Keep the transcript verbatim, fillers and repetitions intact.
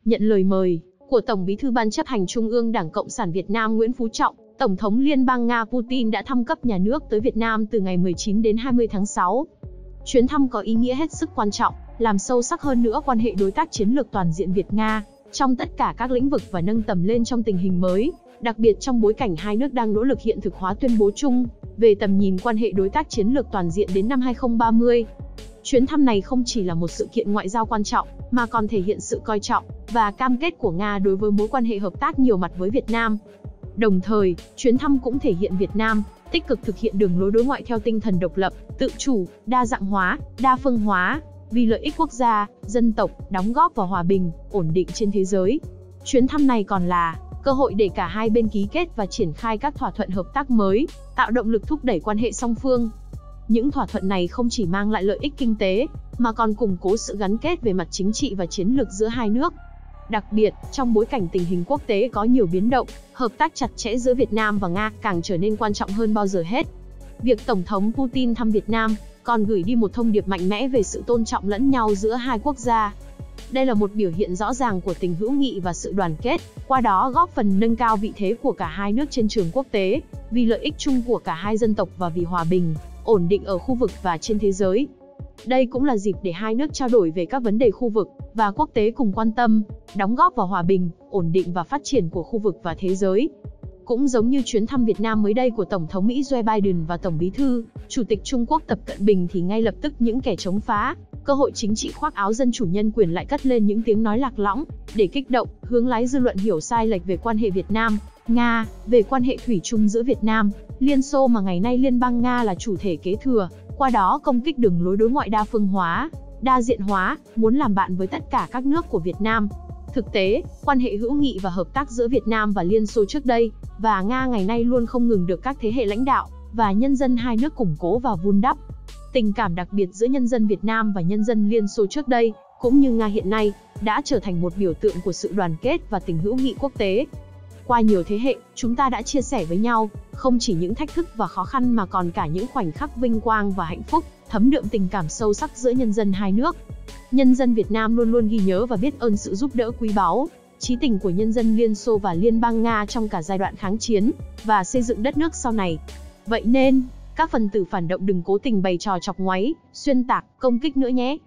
Nhận lời mời của Tổng Bí thư Ban chấp hành Trung ương Đảng Cộng sản Việt Nam Nguyễn Phú Trọng, Tổng thống Liên bang Nga Putin đã thăm cấp nhà nước tới Việt Nam từ ngày mười chín đến hai mươi tháng sáu. Chuyến thăm có ý nghĩa hết sức quan trọng, làm sâu sắc hơn nữa quan hệ đối tác chiến lược toàn diện Việt-Nga trong tất cả các lĩnh vực và nâng tầm lên trong tình hình mới, đặc biệt trong bối cảnh hai nước đang nỗ lực hiện thực hóa tuyên bố chung về tầm nhìn quan hệ đối tác chiến lược toàn diện đến năm hai không ba mươi. Chuyến thăm này không chỉ là một sự kiện ngoại giao quan trọng, mà còn thể hiện sự coi trọng và cam kết của Nga đối với mối quan hệ hợp tác nhiều mặt với Việt Nam. Đồng thời, chuyến thăm cũng thể hiện Việt Nam tích cực thực hiện đường lối đối ngoại theo tinh thần độc lập, tự chủ, đa dạng hóa, đa phương hóa, vì lợi ích quốc gia, dân tộc, đóng góp vào hòa bình, ổn định trên thế giới. Chuyến thăm này còn là cơ hội để cả hai bên ký kết và triển khai các thỏa thuận hợp tác mới, tạo động lực thúc đẩy quan hệ song phương. Những thỏa thuận này không chỉ mang lại lợi ích kinh tế, mà còn củng cố sự gắn kết về mặt chính trị và chiến lược giữa hai nước. Đặc biệt, trong bối cảnh tình hình quốc tế có nhiều biến động, hợp tác chặt chẽ giữa Việt Nam và Nga càng trở nên quan trọng hơn bao giờ hết. Việc Tổng thống Putin thăm Việt Nam còn gửi đi một thông điệp mạnh mẽ về sự tôn trọng lẫn nhau giữa hai quốc gia. Đây là một biểu hiện rõ ràng của tình hữu nghị và sự đoàn kết, qua đó góp phần nâng cao vị thế của cả hai nước trên trường quốc tế, vì lợi ích chung của cả hai dân tộc và vì hòa bình, ổn định ở khu vực và trên thế giới. Đây cũng là dịp để hai nước trao đổi về các vấn đề khu vực và quốc tế cùng quan tâm, đóng góp vào hòa bình, ổn định và phát triển của khu vực và thế giới. Cũng giống như chuyến thăm Việt Nam mới đây của Tổng thống Mỹ Joe Biden và Tổng Bí thư, Chủ tịch Trung Quốc Tập Cận Bình thì ngay lập tức những kẻ chống phá cơ hội chính trị khoác áo dân chủ nhân quyền lại cất lên những tiếng nói lạc lõng, để kích động, hướng lái dư luận hiểu sai lệch về quan hệ Việt Nam, Nga, về quan hệ thủy chung giữa Việt Nam, Liên Xô mà ngày nay Liên bang Nga là chủ thể kế thừa, qua đó công kích đường lối đối ngoại đa phương hóa, đa diện hóa, muốn làm bạn với tất cả các nước của Việt Nam. Thực tế, quan hệ hữu nghị và hợp tác giữa Việt Nam và Liên Xô trước đây và Nga ngày nay luôn không ngừng được các thế hệ lãnh đạo và nhân dân hai nước củng cố và vun đắp. Tình cảm đặc biệt giữa nhân dân Việt Nam và nhân dân Liên Xô trước đây, cũng như Nga hiện nay, đã trở thành một biểu tượng của sự đoàn kết và tình hữu nghị quốc tế. Qua nhiều thế hệ, chúng ta đã chia sẻ với nhau, không chỉ những thách thức và khó khăn mà còn cả những khoảnh khắc vinh quang và hạnh phúc, thấm đượm tình cảm sâu sắc giữa nhân dân hai nước. Nhân dân Việt Nam luôn luôn ghi nhớ và biết ơn sự giúp đỡ quý báu, chí tình của nhân dân Liên Xô và Liên bang Nga trong cả giai đoạn kháng chiến và xây dựng đất nước sau này. Vậy nên, các phần tử phản động đừng cố tình bày trò chọc ngoáy, xuyên tạc, công kích nữa nhé.